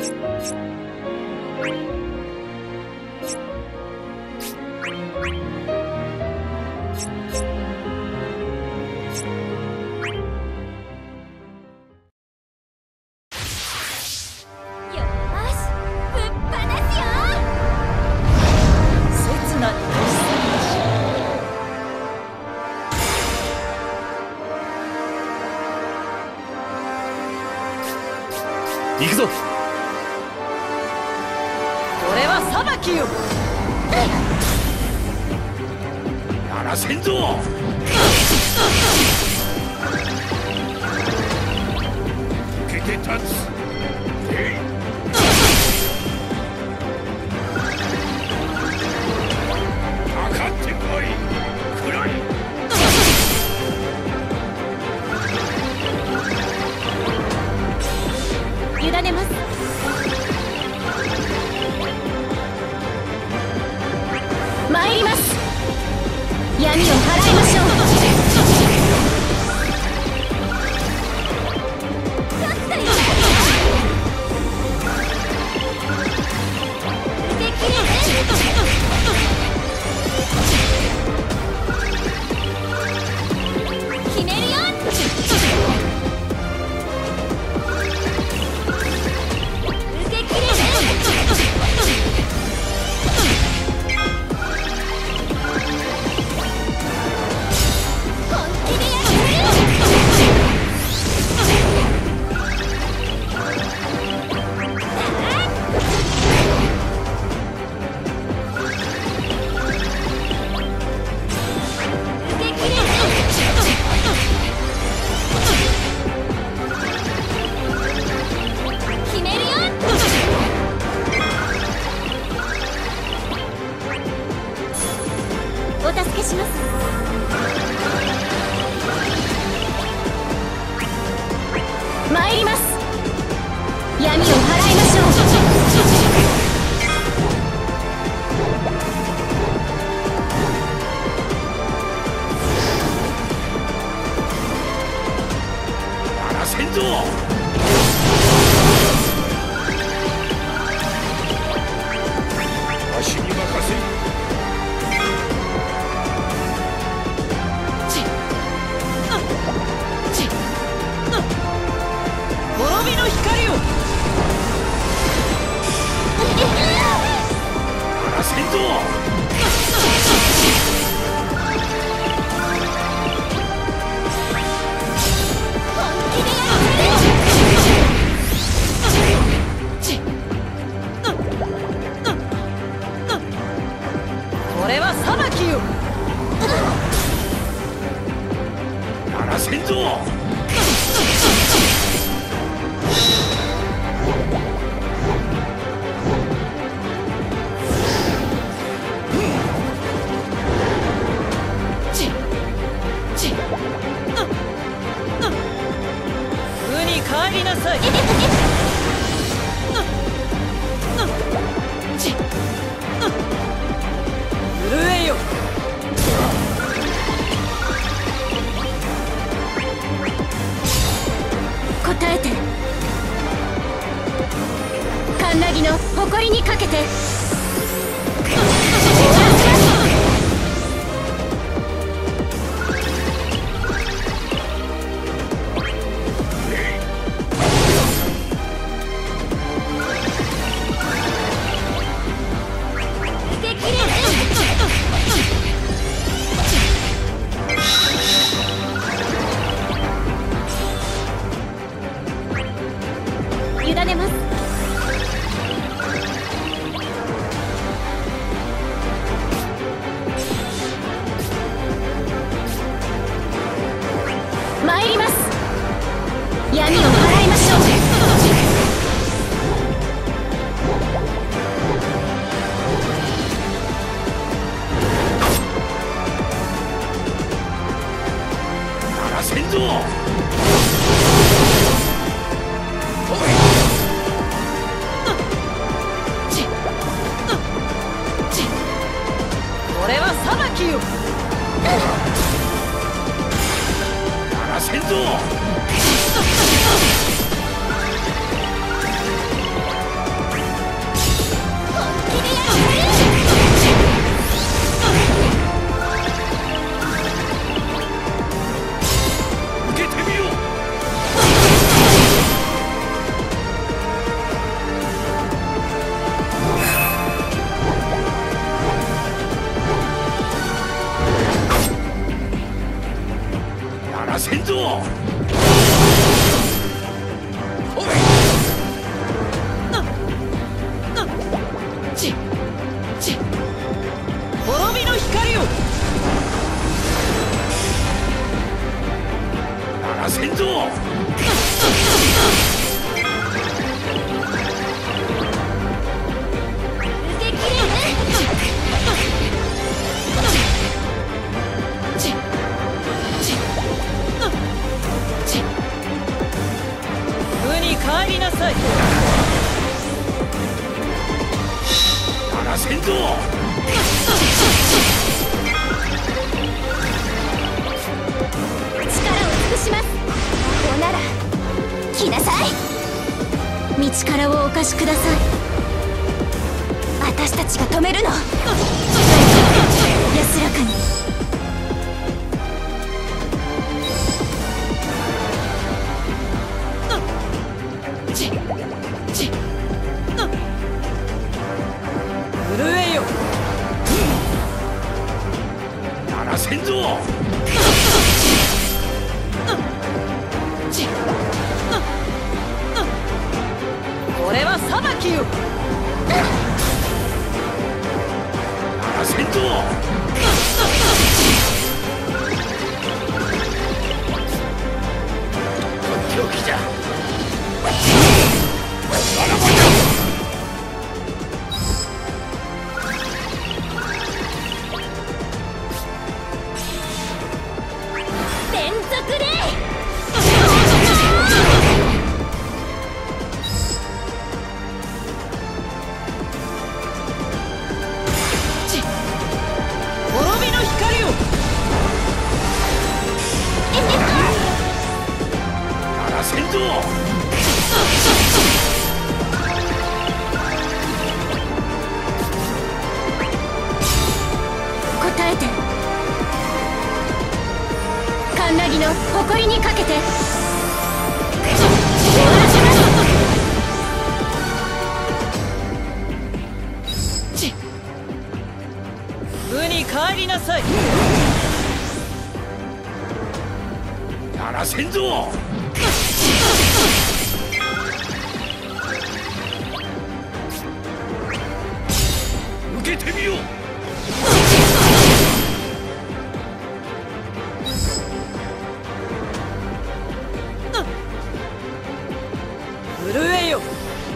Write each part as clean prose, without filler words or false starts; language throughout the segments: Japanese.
行くぞ。 これは裁きよ。 やらせんぞ。受けて立つ。かかってこい。くらい。 委ねます。参ります。闇を払いましょう。決めるよ。お助けします。参ります。闇を払いましょう。 やらせんぞ。わしに任せ。 滅びの光を。 やらせんぞ。 これは裁きよ。 やらせんぞ。 無に帰りなさい。震えよ。 答えて。カンナギの誇りにかけて。委ねます。 おい。 滅びの光をならせんぞ。 受けきれ無に帰りなさい。 ならせんぞ。 力を尽くします。おなら来なさい。道からをお貸しください。私たちが止めるの。安らかに。 震えよ。 ならせんぞ。 これは裁きよ。 ならせんぞ。とっておきじゃ。バラバラ。 連続で滅びの光をならせんぞ。 答えて。カンナギの誇りにかけて。終わらせます。 無に帰りなさい。 ならせんぞ。受けてみよう。 震えよ。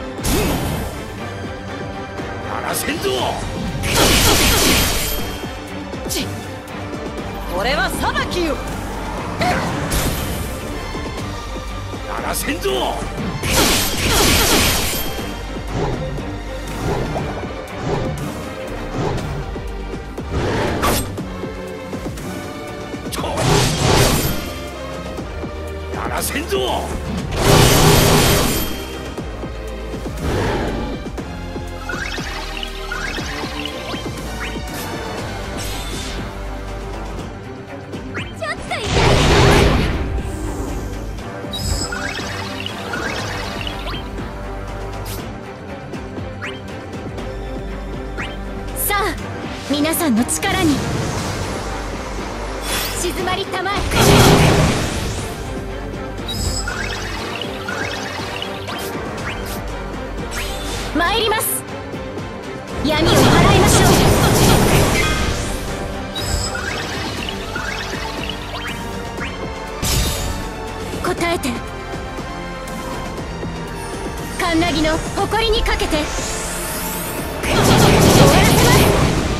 ならせんぞ。 これは裁きよ。 ならせんぞ。ならせんぞ。 さあ皆さんの力に静まりたまえ。参ります。闇を払いましょう。答えて。カンナギの誇りにかけて。終わらせます。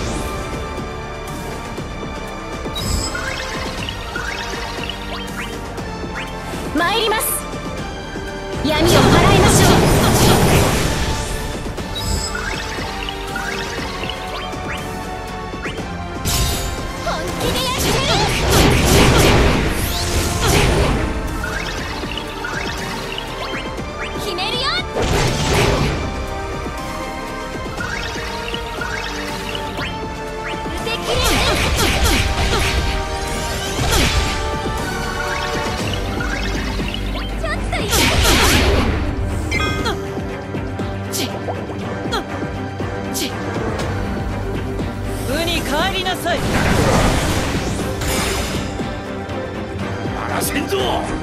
参ります。闇を払いましょう。本気でやってる。決めるよ。受けきれる。ちょっと痛い。 無に帰りなさい。 ならせんぞ。 ぞ。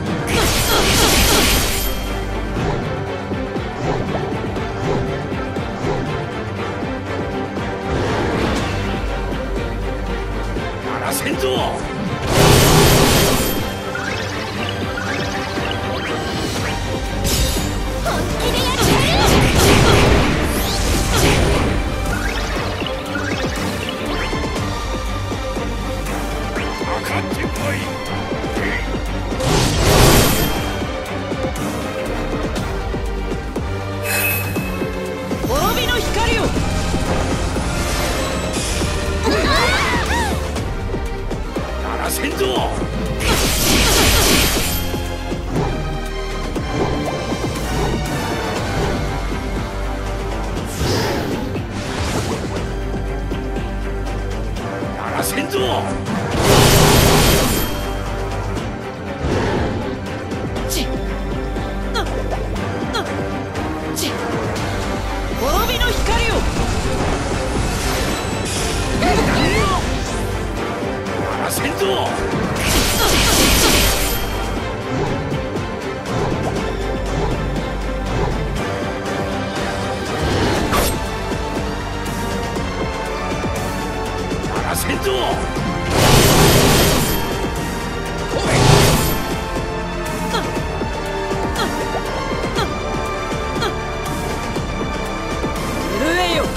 やらせんぞ。 本気でやってやる。 かかってこい。 滅びの光を。 やらせんぞ。やらせんぞ。 滅びの光を。 やらせんぞ。やらせんぞ。 震えよ。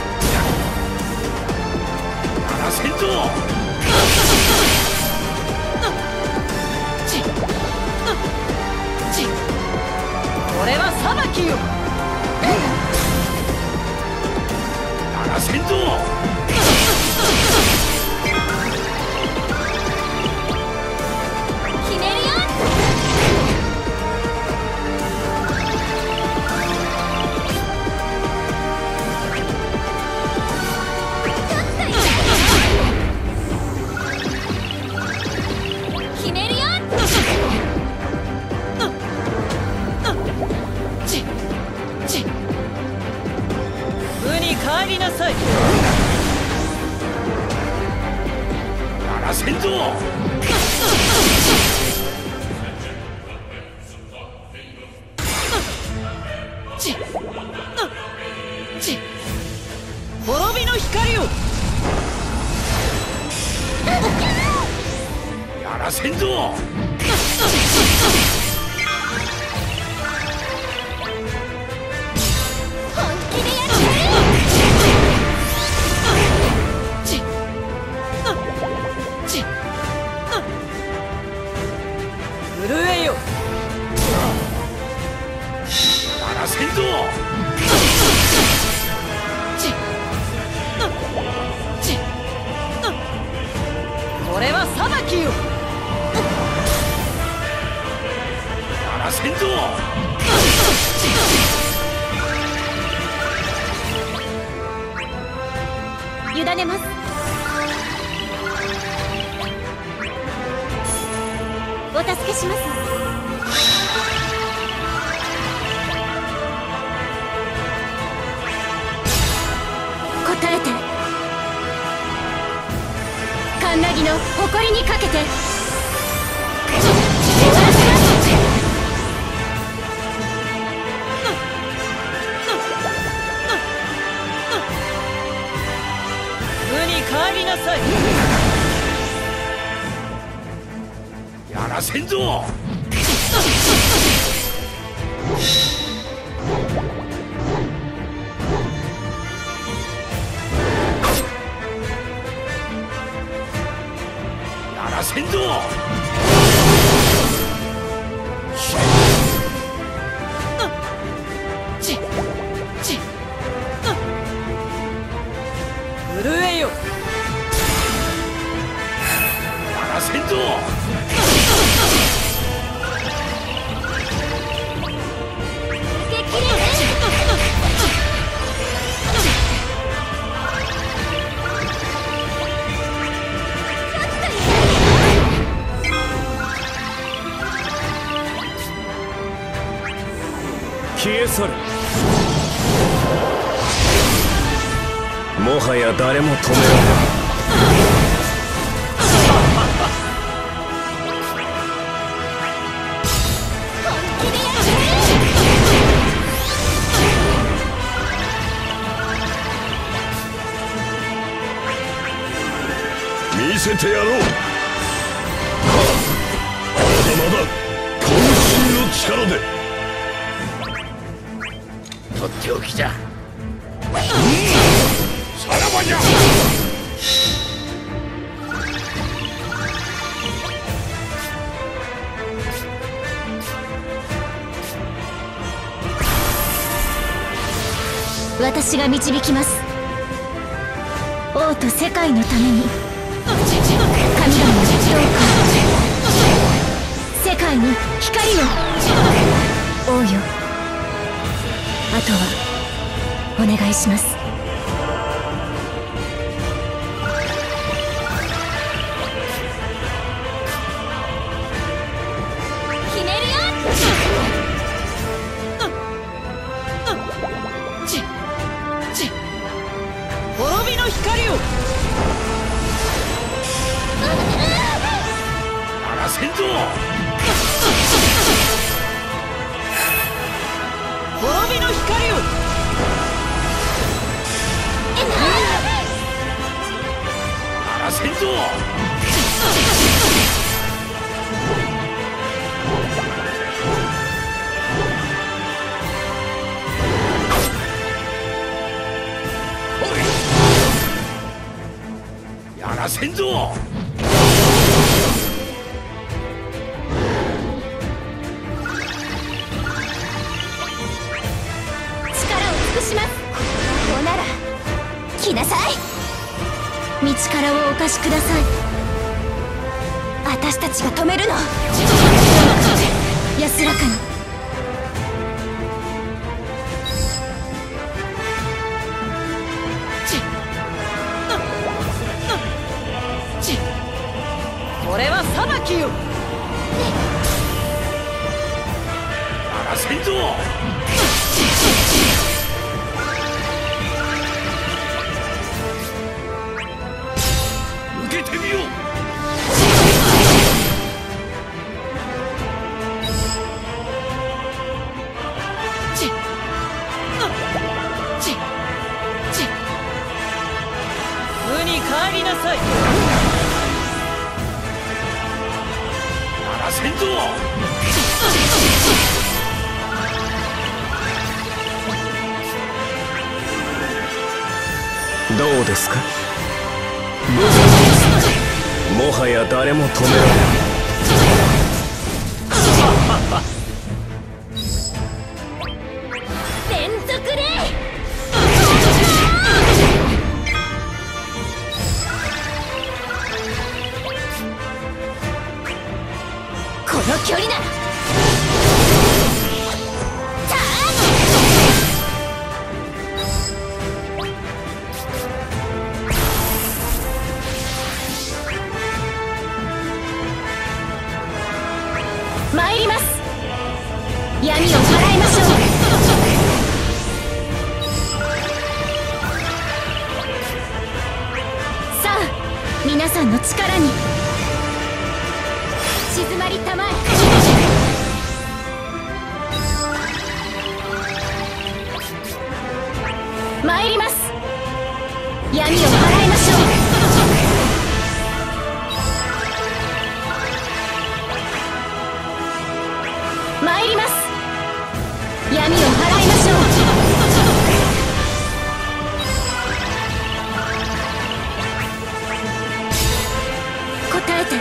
やらせんぞ。 これは裁きよ。 やらせんぞ。 ひねるよ。ひねるよ。 無に帰りなさい。 やらせんぞ。 滅びの光を。 やらせんぞ。 本気でやってやる。 震えよ。 やらせんぞ。 これは裁きよ。 やらせんぞ。 委ねます。お助けします。答えて。カンナギの誇りにかけて。 無に帰りなさい。 やらせんぞ。やらせんぞ。 震えよ。 やらせんぞ。 激励。 消え去る。もはや誰も止められない。 せてやろう。まだまだ渾身の力で。 とっておきじゃ。さらばじゃ。 私が導きます。王と世界のために神々のどうか世界に光を。王よ、あとはお願いします。決めるよ。 滅びの光を。 やらせんぞ。 滅びの光を。 やらせんぞ。やらせんぞ。 します。こうなら来なさい。道からをお貸しください。私たちが止めるの。安らかに。 これは裁きよ。 やらせんぞ。受けてみよう。 無に帰りなさい。 やらせんぞ。 どうですか。無残です。もはや誰も止められない。 連続でこの距離なら参ります。闇を払いましょう。さあ皆さんの力に静まりたまえ。参ります。闇を払いましょう。参ります。闇を払いましょう。答えて。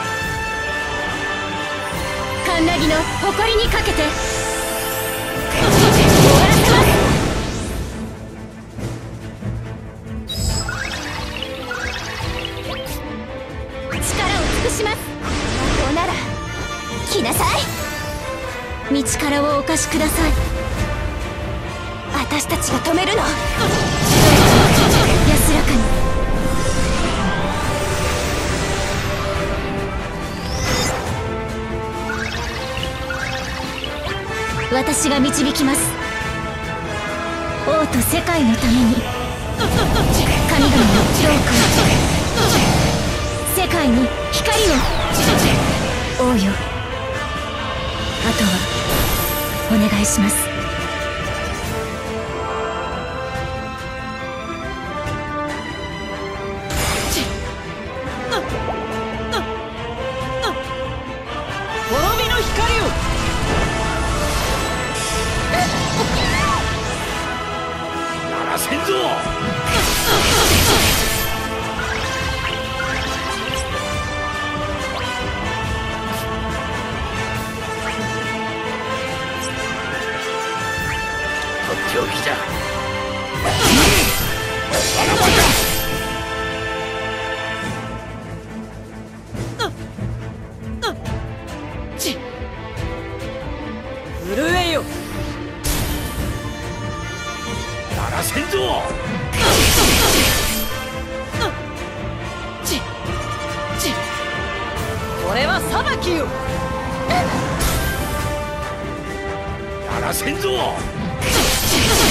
カンナギの誇りにかけて終わらせます。力を尽くします。こうなら来なさい。道からをお貸しください。私たちが止めるの。安らかに。私が導きます。王と世界のために神々のどうか世界に光を。王よ、あとはお願いします。 らせんぞ。とっておきじゃ。わらばじゃ。 震えよ。 やらせんぞ。 これは裁きよ。 やらせんぞ。